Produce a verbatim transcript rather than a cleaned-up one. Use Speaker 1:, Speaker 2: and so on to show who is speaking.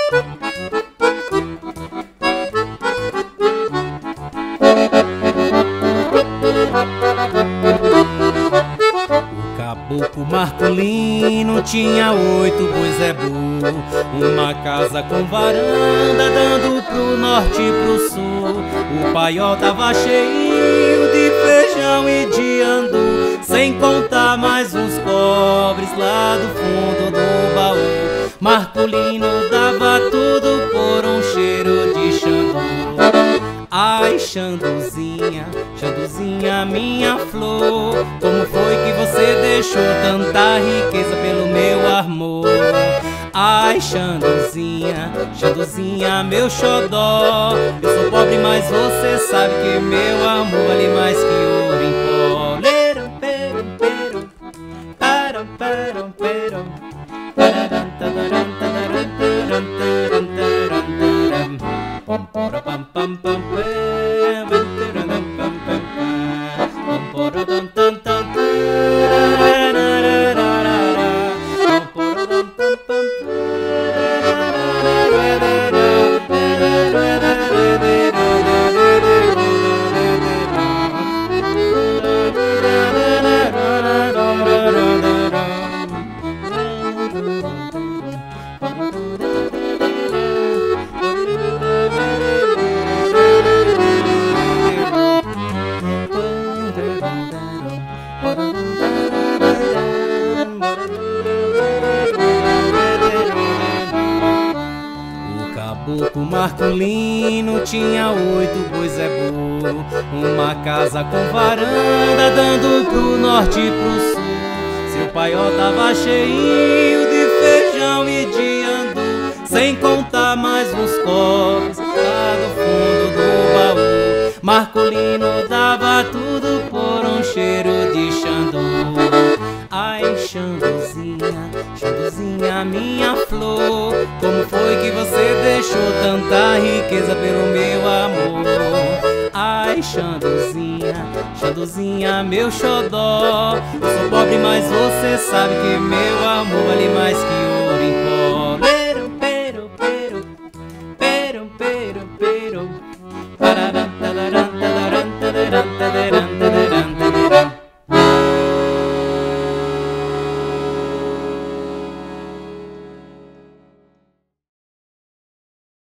Speaker 1: Caboclo Marcolino tinha oito boi zebu, uma casa com varanda dando pro norte e pro sul. O paiol tava cheio de feijão e de andu, sem contar mais uns cobres lá do fundo do baú. Marcolino dava tudo por um cheiro de xandu. Ai, Xanduzinha, Xanduzinha, minha flor, como foi que você deixou tanta riqueza pelo meu amor? Ai, Xanduzinha, Xanduzinha, meu xodó, eu sou pobre, mas você sabe que meu amor vale mais que ouro em pó. Leram, peram, peram, param, param, peram, pararam, tararam, tararam, tararam, tararam, tararam, pam, pam, pam, pam, pam. Caboclo Marcolino tinha oito boi zebu, uma casa com varanda dando pro norte e pro sul. Seu paiol tava cheio de feijão e de andu, sem contar mais uns copos lá do fundo do baú. Marcolino dava tudo por um cheiro de xandu. Ai, Xanduzinha, Xanduzinha, minha flor, como foi que você deixou tanta riqueza pelo meu amor? Ai, Xanduzinha, Xanduzinha, meu xodó, eu sou pobre, mas você sabe que meu amor vale mais que ouro em pó.